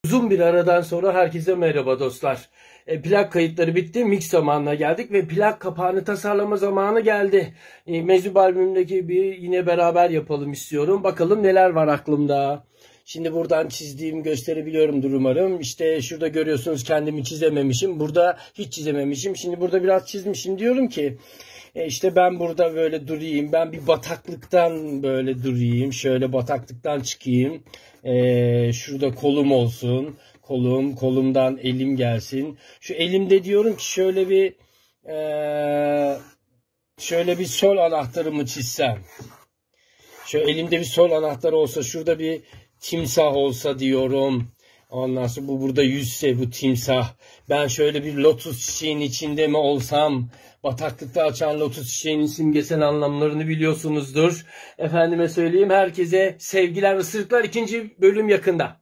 Uzun bir aradan sonra herkese merhaba dostlar. Plak kayıtları bitti. Mix zamanına geldik ve plak kapağını tasarlama zamanı geldi. Meczup albümündeki bir yine beraber yapalım istiyorum. Bakalım neler var aklımda. Şimdi buradan çizdiğimi gösterebiliyorumdur umarım. İşte şurada görüyorsunuz kendimi çizememişim. Burada hiç çizememişim. Şimdi burada biraz çizmişim. Diyorum ki işte ben burada böyle durayım. Ben bir bataklıktan böyle durayım. Şöyle bataklıktan çıkayım. Şurada kolum olsun. Kolumdan elim gelsin. Şu elimde diyorum ki şöyle bir sol anahtarımı çizsem. Şöyle elimde bir sol anahtar olsa, şurada bir timsah olsa diyorum. Ondan sonra bu burada yüzse bu timsah. Ben şöyle bir lotus çiçeğinin içinde mi olsam? Bataklıkta açan lotus çiçeğinin simgesel anlamlarını biliyorsunuzdur. Efendime söyleyeyim, herkese sevgiler, ısırıklar. 2. bölüm yakında.